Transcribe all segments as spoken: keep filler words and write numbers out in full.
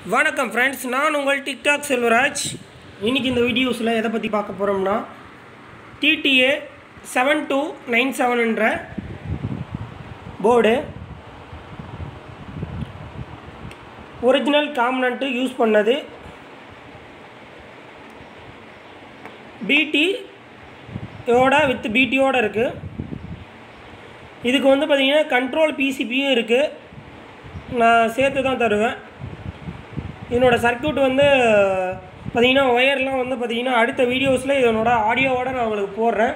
வணக்கம் ஃப்ரெண்ட்ஸ், நான் உங்கள் டிக்டாக் செல்வராஜ். இன்றைக்கி இந்த வீடியோஸில் எதை பற்றி பார்க்க போகிறோம்னா டிடிஏ செவன் டூ நைன் செவன்ன்ற போர்டு ஒரிஜினல் காம்பனண்ட்டு யூஸ் பண்ணது. பிடியோட வித் பிடியோடு இருக்குது. இதுக்கு வந்து பார்த்திங்கன்னா கண்ட்ரோல் பிசிபியும் இருக்குது. நான் சேர்த்து தான் தருவேன். என்னோடய சர்க்யூட் வந்து பார்த்திங்கன்னா ஒயர்லாம் வந்து பார்த்திங்கன்னா அடுத்த வீடியோஸில் இதனோட ஆடியோவோடு நான் உங்களுக்கு போடுறேன்.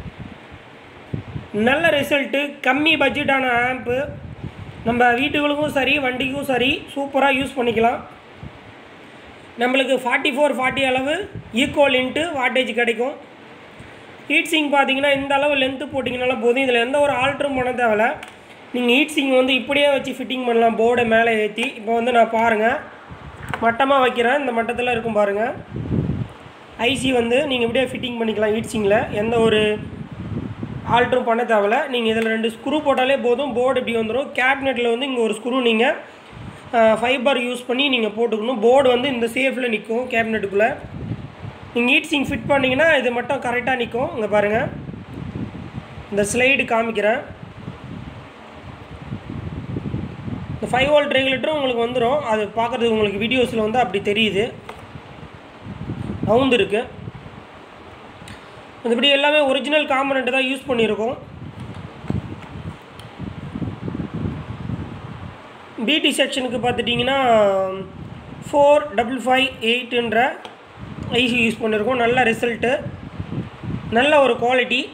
நல்ல ரிசல்ட்டு, கம்மி பட்ஜெட்டான ஆம்ப்பு, நம்ம வீட்டுகளுக்கும் சரி வண்டிக்கும் சரி சூப்பராக யூஸ் பண்ணிக்கலாம். நம்மளுக்கு ஃபார்ட்டி ஃபோர் ஃபார்ட்டி அளவு ஈக்குவல் இன்ட்டு வாட்டேஜ் கிடைக்கும். ஹீட் சிங் பார்த்திங்கன்னா இந்த அளவு லென்த்து போட்டிங்கனால போதும். இதில் எந்த ஒரு ஆல்ட்ரும் பண்ண தேவையில்ல. நீங்கள் ஹீட் சிங் வந்து இப்படியே வச்சு ஃபிட்டிங் பண்ணலாம். போர்டை மேலே ஏற்றி இப்போ வந்து நான் பாருங்கள் மட்டமாக வைக்கிறேன். இந்த மட்டத்தில் இருக்கும் பாருங்கள். ஐசி வந்து நீங்கள் இப்படியே ஃபிட்டிங் பண்ணிக்கலாம். ஹீட் சிங்கில் எந்த ஒரு ஆல்ட்ரும் பண்ண தேவையில்ல. நீங்கள் இதில் ரெண்டு ஸ்க்ரூ போட்டாலே போதும், போர்டு இப்படி வந்துடும். கேபினெட்டில் வந்து இங்கே ஒரு ஸ்க்ரூ நீங்கள் ஃபைபர் யூஸ் பண்ணி நீங்கள் போட்டுக்கணும். போர்டு வந்து இந்த சேஃபில் நிற்கும் கேபினெட்டுக்குள்ளே. நீங்கள் ஹீட் சிங் ஃபிட் பண்ணிங்கன்னா இது மட்டும் கரெக்டாக நிற்கும். இங்கே பாருங்கள், இந்த ஸ்லைடு காமிக்கிறேன். இந்த ஃபைவ் வோல்ட் ரெகுலேட்டரும் உங்களுக்கு வந்துடும். அது பார்க்குறதுக்கு உங்களுக்கு வீடியோஸில் வந்து அப்படி தெரியுது, ரவுண்டு இருக்குது. மற்றபடி எல்லாமே ஒரிஜினல் காம்பனண்ட்டு தான் யூஸ் பண்ணியிருக்கோம். பிடி செக்ஷனுக்கு பார்த்துட்டிங்கன்னா ஃபோர் டபுள் ஃபைவ் எயிட்டுன்ற ஐசி யூஸ் பண்ணியிருக்கோம். நல்ல ரிசல்ட்டு, நல்ல ஒரு குவாலிட்டி.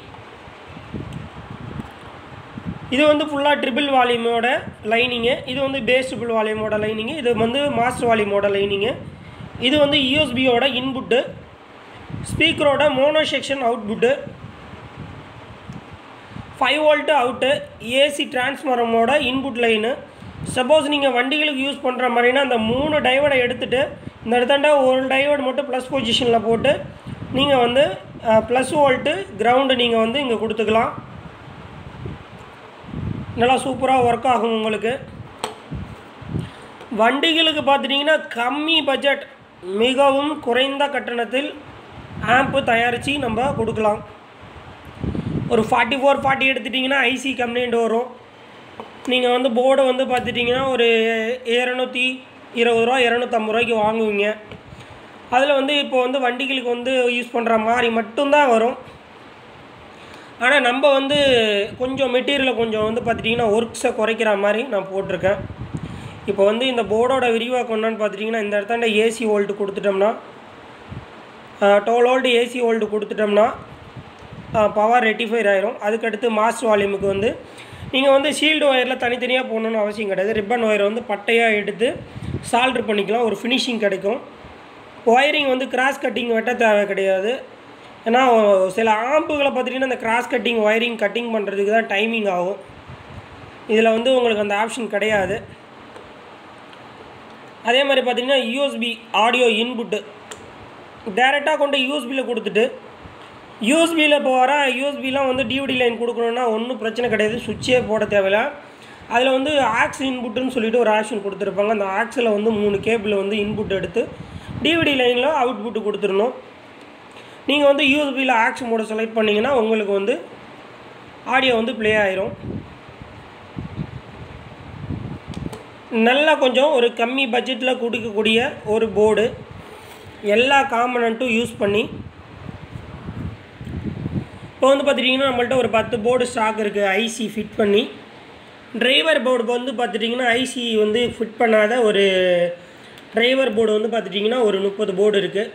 இது வந்து ஃபுல்லாக ட்ரிபிள் வால்யூமோட லைனிங்கு. இது வந்து பேஸ் ட்ரிபிள் வால்யூமோட லைனிங்கு. இது வந்து மாஸ்டர் வால்யூமோட லைனிங்கு. இது வந்து யூஎஸ்பியோட இன்புட்டு, ஸ்பீக்கரோட mono section output, five volt out, AC டிரான்ஸ்ஃபார்மரோட இன்புட் லைனு. சப்போஸ் நீங்கள் வண்டிகளுக்கு யூஸ் பண்ணுற மாதிரினா அந்த மூணு டைவோடை எடுத்துகிட்டு இந்த இடத்தாண்ட ஒரு டைவோடு மட்டும் ப்ளஸ் பொசிஷனில் போட்டு நீங்கள் வந்து ப்ளஸ் வோல்ட்டு கிரவுண்டு நீங்கள் வந்து இங்கே கொடுத்துக்கலாம். நல்லா சூப்பராக ஒர்க் ஆகும் உங்களுக்கு. வண்டிகளுக்கு பார்த்துட்டிங்கன்னா கம்மி பட்ஜெட், மிகவும் குறைந்த கட்டணத்தில் ஆம்ப்பு தயாரித்து நம்ம கொடுக்கலாம். ஒரு ஃபார்ட்டி ஃபோர் ஃபார்ட்டி எடுத்துட்டிங்கன்னா ஐசி கம்ப்ளைண்ட் வரும். நீங்கள் வந்து போர்டை வந்து பார்த்துட்டிங்கன்னா ஒரு இரநூத்தி இருபது ரூபா இரநூத்தம்பது ரூபாய்க்கு வாங்குவீங்க. அதில் வந்து இப்போ வந்து வண்டிகளுக்கு வந்து யூஸ் பண்ணுற மாதிரி மட்டும்தான் வரும். ஆனால் நம்ம வந்து கொஞ்சம் மெட்டீரியலை கொஞ்சம் வந்து பார்த்துட்டிங்கன்னா ஒர்க்ஸை குறைக்கிற மாதிரி நான் போட்டிருக்கேன். இப்போ வந்து இந்த போர்டோட விரிவாக்கம் என்னன்னு பார்த்துட்டிங்கன்னா இந்த இடத்தாண்ட ஏசி வோல்ட்டு கொடுத்துட்டோம்னா டுவெல் வோல்ட் ஏசி வோல்ட்டு கொடுத்துட்டோம்னா பவர் ரெட்டிஃபைர் ஆயிரும். அதுக்கடுத்து மாஸ்டர் வால்யூமுக்கு வந்து நீங்கள் வந்து ஷீல்டு ஒயரில் தனித்தனியாக போடணுன்னு அவசியம் கிடையாது. ரிப்பன் ஒயரை வந்து பட்டையாக எடுத்து சால்ட்ரு பண்ணிக்கலாம், ஒரு ஃபினிஷிங் கிடைக்கும். ஒயரிங் வந்து கிராஸ் கட்டிங் வெட்ட தேவை கிடையாது. ஏன்னா சில ஆம்புகளை பார்த்துட்டிங்கன்னா இந்த கிராஸ் கட்டிங் ஒயரிங் கட்டிங் பண்ணுறதுக்கு தான் டைமிங் ஆகும். இதில் வந்து உங்களுக்கு அந்த ஆப்ஷன் கிடையாது. அதே மாதிரி பார்த்திங்கன்னா யூஎஸ்பி ஆடியோ இன்புட்டு டேரெக்டாக கொண்டு யூஎஸ்பியில் கொடுத்துட்டு யூஎஸ்பியில் இப்போ வர யூஎஸ்பிலாம் வந்து டிவிடி லைன் கொடுக்கணுன்னா ஒன்றும் பிரச்சனை கிடையாது, சுவிட்சே போட தேவையில்லை. அதில் வந்து ஆக்ஸ் இன்புட்டுன்னு சொல்லிட்டு ஒரு ஆப்ஷன் கொடுத்துருப்பாங்க. அந்த ஆக்ஸில் வந்து மூணு கேபிள் வந்து இன்புட் எடுத்து டிவிடி லைனில் அவுட்புட்டு கொடுத்துடணும். நீங்கள் வந்து யூஎஸ்பியில் ஆக்ஸ் மோட செலக்ட் பண்ணிங்கன்னா உங்களுக்கு வந்து ஆடியோ வந்து ப்ளே ஆயிரும். நல்லா கொஞ்சம் ஒரு கம்மி பட்ஜெட்டில் கொடுக்கக்கூடிய ஒரு போர்டு, எல்லா காம்பனண்ட்டும் யூஸ் பண்ணி. இப்போ வந்து பார்த்துட்டிங்கன்னா நம்மள்ட்ட ஒரு பத்து போர்டு ஸ்டாக் இருக்குது ஐசி ஃபிட் பண்ணி. டிரைவர் போர்டு வந்து பார்த்துட்டிங்கன்னா ஐசி வந்து ஃபிட் பண்ணாத ஒரு டிரைவர் போர்டு வந்து பார்த்துட்டிங்கன்னா ஒரு முப்பது போர்டு இருக்குது.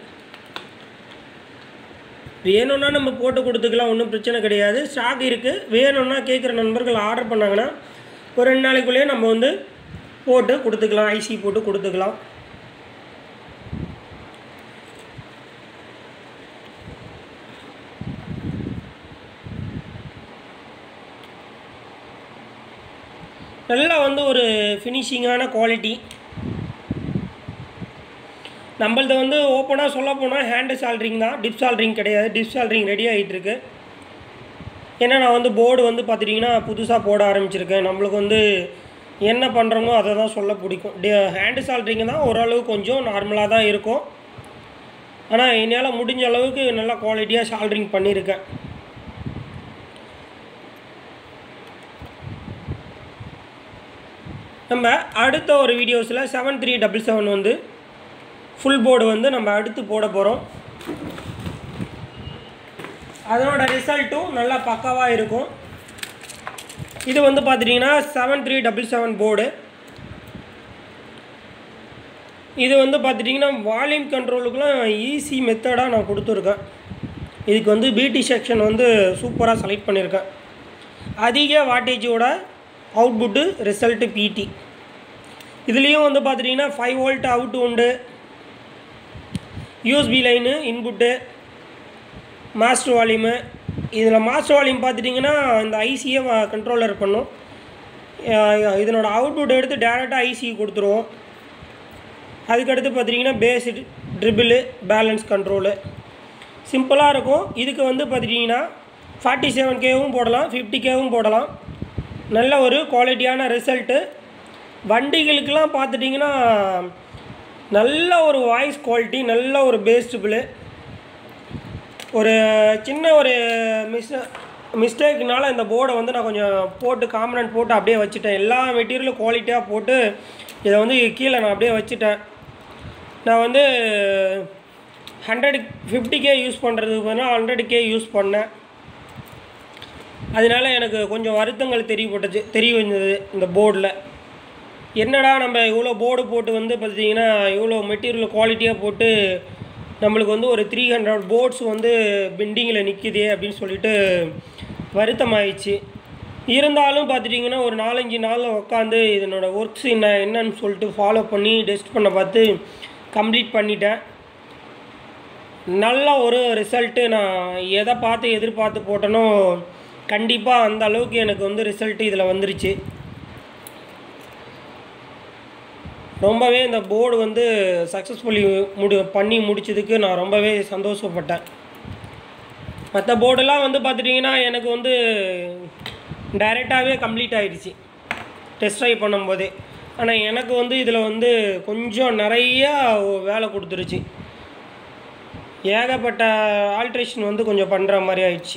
வேணும்னா நம்ம போட்டு கொடுத்துக்கலாம், ஒன்றும் பிரச்சனை கிடையாது. ஸ்டாக் இருக்குது. வேணும்னா கேட்குற நண்பர்கள் ஆர்டர் பண்ணாங்கன்னா ஒரு ரெண்டு நாளைக்குள்ளேயே நம்ம வந்து போட்டு கொடுத்துக்கலாம், ஐசி போட்டு கொடுத்துக்கலாம். நல்லா வந்து ஒரு ஃபினிஷிங்கான குவாலிட்டி. நம்மள்து வந்து ஓப்பனாக சொல்ல போனால் ஹேண்டு சால்ட்ரிங் தான், டிப் சால்ட்ரிங் கிடையாது. டிப் சால்ட்ரிங் ரெடி ஆகிட்டுருக்கு. ஏன்னா நான் வந்து போர்டு வந்து பார்த்துட்டிங்கன்னா புதுசாக போட ஆரம்பிச்சிருக்கேன். நம்மளுக்கு வந்து என்ன பண்ணுறோமோ அதை தான் சொல்ல பிடிக்கும். டி ஹேண்டு சால்ட்ரிங்கு தான் ஓரளவு கொஞ்சம் நார்மலாக தான் இருக்கும். ஆனால் என்னால் முடிஞ்ச அளவுக்கு நல்லா குவாலிட்டியாக சால்ட்ரிங் பண்ணியிருக்கேன். நம்ம அடுத்த ஒரு வீடியோஸில் செவன் த்ரீ டபுள் செவன் வந்து ஃபுல் போர்டு வந்து நம்ம அடுத்து போட போகிறோம். அதனோட ரிசல்ட்டும் நல்லா பக்காவாக இருக்கும். இது வந்து பார்த்துட்டிங்கன்னா seven three double seven board. இது வந்து பார்த்துட்டிங்கன்னா வால்யூம் கண்ட்ரோலுக்குலாம் ஈஸி மெத்தடாக நான் கொடுத்துருக்கேன். இதுக்கு வந்து பிடி செக்ஷன் வந்து சூப்பராக செலக்ட் பண்ணியிருக்கேன். அதிக வாட்டேஜோட அவுட்புட்டு ரிசல்ட்டு பிடி. இதுலேயும் வந்து பார்த்துட்டிங்கன்னா ஃபைவ் வோல்ட் அவுட் உண்டு, USB line input, master volume. இதில் மாஸ்டர் வால்யூம் பார்த்துட்டிங்கன்னா இந்த ஐசியை கண்ட்ரோலர் பண்ணும். இதனோட அவுட்புட் எடுத்து டேரெக்டாக ஐசிக்கு கொடுத்துருவோம். அதுக்கடுத்து பார்த்திங்கன்னா பேஸ் ட்ரிபிள் பேலன்ஸ் கண்ட்ரோலு சிம்பிளாக இருக்கும். இதுக்கு வந்து பார்த்துட்டிங்கன்னா ஃபார்ட்டி செவன் கேவும் போடலாம், ஃபிஃப்டி கேவும் போடலாம். நல்ல ஒரு குவாலிட்டியான ரிசல்ட்டு. வண்டிகளுக்கெலாம் பார்த்துட்டிங்கன்னா நல்ல ஒரு வாய்ஸ் குவாலிட்டி, நல்ல ஒரு பேஸ் ட்ரிபிள். ஒரு சின்ன ஒரு மிஸ் மிஸ்டேக்னால இந்த போர்டை வந்து நான் கொஞ்சம் போட்டு காம்பனன்ட் போட்டு அப்படியே வச்சுட்டேன். எல்லா மெட்டீரியலும் குவாலிட்டியாக போட்டு இதை வந்து கீழே நான் அப்படியே வச்சுட்டேன். நான் வந்து ஹண்ட்ரட் ஃபிஃப்டி கே யூஸ் பண்ணுறதுக்கு பதிலாக ஹண்ட்ரட் கே யூஸ் பண்ணேன். அதனால எனக்கு கொஞ்சம் வருத்தங்கள் தெரியப்பட்டுச்சு தெரிய வந்தது இந்த போர்டில். என்னடா நம்ம இவ்வளோ போர்டு போட்டு வந்து பார்த்திங்கன்னா இவ்வளோ மெட்டீரியல் குவாலிட்டியாக போட்டு நம்மளுக்கு வந்து ஒரு த்ரீ ஹண்ட்ரட் போர்ட்ஸ் வந்து பெண்டிங்கில் நிற்கிதே அப்படின்னு சொல்லிட்டு வருத்தமாயிடுச்சு. இருந்தாலும் பார்த்துட்டிங்கன்னா ஒரு நாலஞ்சு நாளில் உட்காந்து இதனோட ஒர்க்ஸ் என்ன என்னன்னு சொல்லிட்டு ஃபாலோ பண்ணி டெஸ்ட் பண்ண பார்த்து கம்ப்ளீட் பண்ணிட்டேன். நல்ல ஒரு ரிசல்ட்டு. நான் எதை பார்த்து எதிர்பார்த்து போட்டனோ கண்டிப்பாக அந்த அளவுக்கு எனக்கு வந்து ரிசல்ட்டு இதில் வந்துருச்சு. ரொம்பவே இந்த போர்டு வந்து சக்ஸஸ்ஃபுல்லி முடி பண்ணி முடிச்சதுக்கு நான் ரொம்பவே சந்தோஷப்பட்டேன். மற்ற போர்டெல்லாம் வந்து பார்த்துட்டிங்கன்னா எனக்கு வந்து டைரெக்டாகவே கம்ப்ளீட் ஆகிடுச்சு டெஸ்ட் ட்ரைவ் பண்ணும்போதே. ஆனால் எனக்கு வந்து இதில் வந்து கொஞ்சம் நிறையா வேலை கொடுத்துருச்சு. ஏகப்பட்ட ஆல்ட்ரேஷன் வந்து கொஞ்சம் பண்ணுற மாதிரி ஆயிடுச்சு.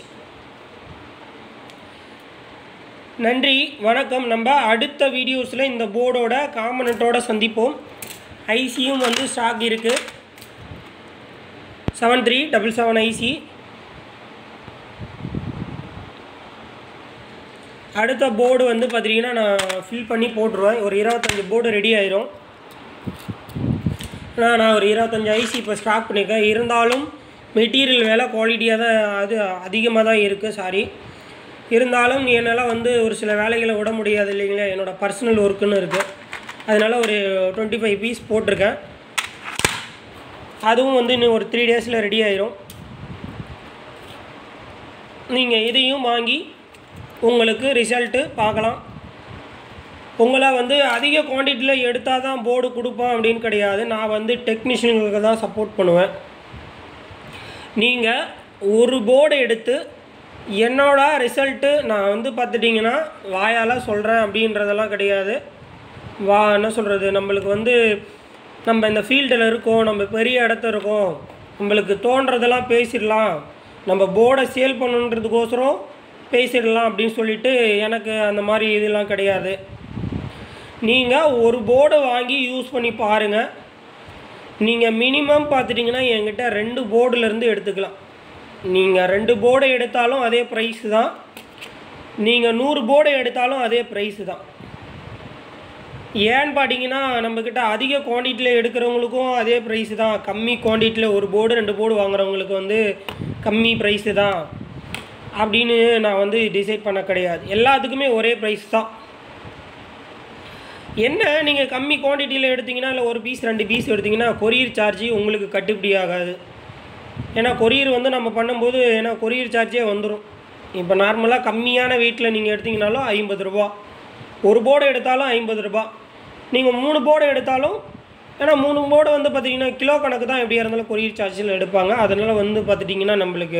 நன்றி, வணக்கம். நம்ம அடுத்த வீடியோஸில் இந்த போர்டோட காம்பனண்ட்டோட சந்திப்போம். ஐசியும் வந்து ஸ்டாக் இருக்குது, seven three double seven IC. அடுத்த போர்டு வந்து பார்த்திங்கன்னா நான் ஃபில் பண்ணி போட்டுருவேன். ஒரு இருபத்தஞ்சி போர்டு ரெடி ஆயிரும். நான் நான் ஒரு இருபத்தஞ்சி ஐசி இப்போ ஸ்டாக் பண்ணியிருக்கேன். இருந்தாலும் மெட்டீரியல் வேலை குவாலிட்டியாக தான் அது அதிகமாக தான் இருக்குது. சாரி, இருந்தாலும் என்னால் வந்து ஒரு சில வேலைகளை விட முடியாது இல்லைங்களா. என்னோடய பர்சனல் ஒர்க்குன்னு இருக்குது. அதனால் ஒரு டுவெண்ட்டி ஃபைவ் பீஸ் போட்டிருக்கேன். அதுவும் வந்து இன்னும் ஒரு த்ரீ டேஸில் ரெடி ஆயிரும். நீங்கள் இதையும் வாங்கி உங்களுக்கு ரிசல்ட்டு பார்க்கலாம். உங்களை வந்து அதிக குவான்டிட்டியில் எடுத்தால் தான் போர்டு கொடுப்பேன் அப்படின்னு கிடையாது. நான் வந்து டெக்னீஷியனுக்கு தான் சப்போர்ட் பண்ணுவேன். நீங்கள் ஒரு போர்டு எடுத்து என்னோட ரிசல்ட்டு நான் வந்து பார்த்துட்டிங்கன்னா வாயால் சொல்கிறேன் அப்படின்றதெல்லாம் கிடையாது. வா என்ன சொல்கிறது, நம்மளுக்கு வந்து நம்ம இந்த ஃபீல்டில் இருக்கோம், நம்ம பெரிய இடத்த இருக்கோம், நம்மளுக்கு தோன்றதெல்லாம் பேசிடலாம், நம்ம போர்டை சேல் பண்ணுன்றதுக்கோசரம் பேசிடலாம் அப்படின்னு சொல்லிட்டு எனக்கு அந்த மாதிரி இதெல்லாம் கிடையாது. நீங்கள் ஒரு போர்டை வாங்கி யூஸ் பண்ணி பாருங்கள். நீங்கள் மினிமம் பார்த்துட்டிங்கன்னா என்கிட்ட ரெண்டு போர்டுலேருந்து எடுத்துக்கலாம். நீங்கள் ரெண்டு போர்டை எடுத்தாலும் அதே ப்ரைஸு தான், நீங்கள் நூறு போர்டை எடுத்தாலும் அதே ப்ரைஸு தான். ஏன்னு பார்த்தீங்கன்னா நம்மக்கிட்ட அதிக குவான்டிட்டியில் எடுக்கிறவங்களுக்கும் அதே ப்ரைஸு தான், கம்மி குவான்டிட்டியில் ஒரு போர்டு ரெண்டு போர்டு வாங்குறவங்களுக்கு வந்து கம்மி ப்ரைஸு தான் அப்படின்னு நான் வந்து டிசைட் பண்ண கிடையாது. எல்லாத்துக்குமே ஒரே ப்ரைஸ் தான். என்ன நீங்கள் கம்மி குவான்டிட்டியில் எடுத்திங்கன்னா இல்லை ஒரு பீஸ் ரெண்டு பீஸ் எடுத்திங்கன்னா கொரியர் சார்ஜி உங்களுக்கு கட்டுப்படி ஆகாது. ஏன்னா கொரியர் வந்து நம்ம பண்ணும்போது ஏன்னா கொரியர் சார்ஜே வந்துடும். இப்போ நார்மலாக கம்மியான வெயிட்டில் நீங்கள் எடுத்திங்கனாலும் ஐம்பது ரூபா, ஒரு போர்டு எடுத்தாலும் ஐம்பது ரூபா, நீங்கள் மூணு போர்டு எடுத்தாலும், ஏன்னா மூணு போர்டு வந்து பார்த்திங்கன்னா கிலோ கணக்கு தான் எப்படியா இருந்தாலும் கொரியர் சார்ஜில் எடுப்பாங்க. அதனால் வந்து பார்த்துட்டிங்கன்னா நம்மளுக்கு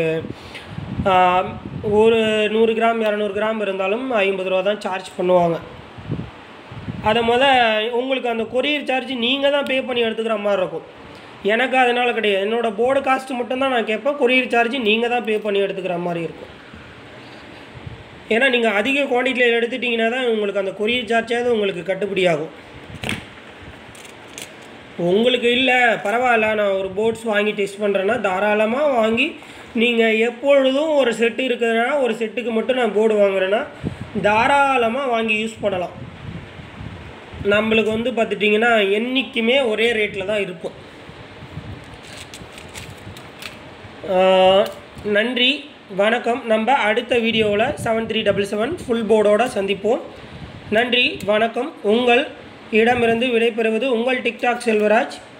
ஒரு நூறு கிராம் இரநூறு கிராம் இருந்தாலும் ஐம்பது ரூபா தான் சார்ஜ் பண்ணுவாங்க. அதை முத உங்களுக்கு அந்த கொரியர் சார்ஜ் நீங்கள் தான் பே பண்ணி எடுத்துக்கிற மாதிரி இருக்கும். எனக்கு அதனால் கிடையாது. என்னோடய போர்டு காஸ்ட்டு மட்டும்தான் நான் கேட்பேன். கொரியர் சார்ஜ் நீங்கள் தான் பே பண்ணி எடுத்துக்கிற மாதிரி இருக்கும். ஏன்னா நீங்கள் அதிக குவான்டிட்டியில் எடுத்துட்டிங்கன்னா தான் உங்களுக்கு அந்த கொரியர் சார்ஜாவது உங்களுக்கு கட்டுப்படி ஆகும். உங்களுக்கு இல்லை பரவாயில்ல நான் ஒரு போர்ட்ஸ் வாங்கி டெஸ்ட் பண்ணுறேன்னா தாராளமாக வாங்கி நீங்கள் எப்பொழுதும் ஒரு செட்டு இருக்குதுன்னா ஒரு செட்டுக்கு மட்டும் நான் போர்டு வாங்குறேன்னா தாராளமாக வாங்கி யூஸ் பண்ணலாம். நம்மளுக்கு வந்து பார்த்துட்டிங்கன்னா என்றைக்குமே ஒரே ரேட்டில் தான் இருக்கும். நன்றி வணக்கம். நம்ம அடுத்த வீடியோவில் seven three double seven full போர்டோடு சந்திப்போம். நன்றி வணக்கம். உங்கள் இடமிருந்து விடைபெறுவது உங்கள் டிக்டாக் செல்வராஜ்.